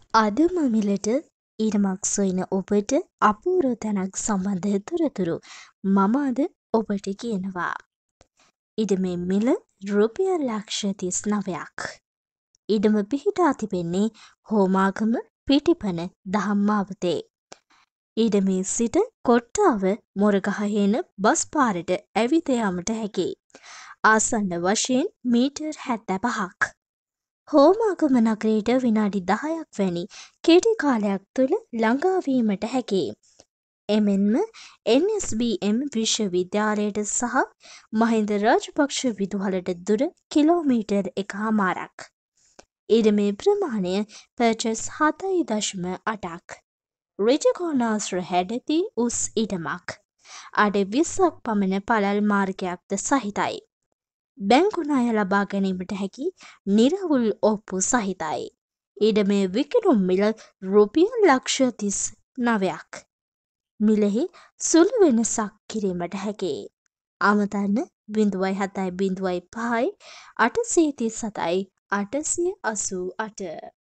අදම මිලට ඉරමක් සොයන ඔබට අපූර්ව තැනක් සම්බන්ධ තොරතුරු මම අද ඔබට කියනවා. ඉඩමේ මිල රුපියල් ලක්ෂ 39ක්. ඉඩම පිහිටා තිබෙන්නේ හෝමාගම පිටිපන දහම් මාවතේ. ඉඩමේ සිට කොට්ටාව මොරගහහේන බස් පාරට ඇවිත යාමට හැකි. ආසන්න වශයෙන් මීටර් 75ක්. හෝමාගම නගරයට විනාඩි 10ක් වැනි කෙටි කාලයක් තුළ ළඟාවීමට හැකි. එමෙන්ම NSBM විශ්වවිද්‍යාලයට සහ මහින්ද රාජපක්ෂ විදුහලට දුර කිලෝමීටර් 1.5ක්. ඉඩමේ ප්‍රමාණය පර්චස් 7.8ක්. ඍජුකෝණාශ්‍ර හැඩති උස් ඉඩමක්. අඩ 20ක් පමණ පළල් මාර්ගයක්ද සහිතයි. බැංකු ණය ලබා ගැනීමට හැකි නිරවුල් ඔප්පු සහිතයි. ඉඩමේ විකිණුම් මිල රුපියල් ලක්ෂ 39ක්. මිලෙහි සුළු වෙනසක් කිරීමට හැකි. අමතන්න 0705 837 888.